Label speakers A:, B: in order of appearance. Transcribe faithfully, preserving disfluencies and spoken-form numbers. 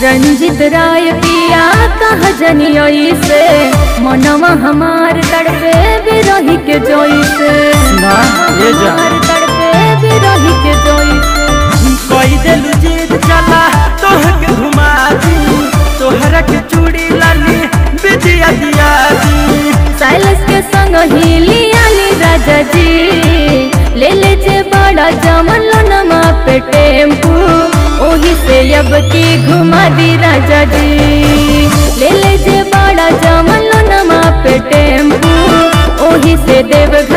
A: रंजित राय पिया कह जनियोई से मनवा हमार तड़पे बिरही के जोई से हमार तड़पे बिरही के जोई से
B: कोई दिल जीत चला तोह के घुमा दी तोहरा के चूड़ी लाली बिटिया दिया दी
A: साइलस के संग ही लिया ली राजा जी ले ले जे बड़ा जमन नमा पे टेम्पू ओही से अब की घुमा दी राजा जी ले ले जे बड़ा जमन नमा पे टेम्पू ओही से देव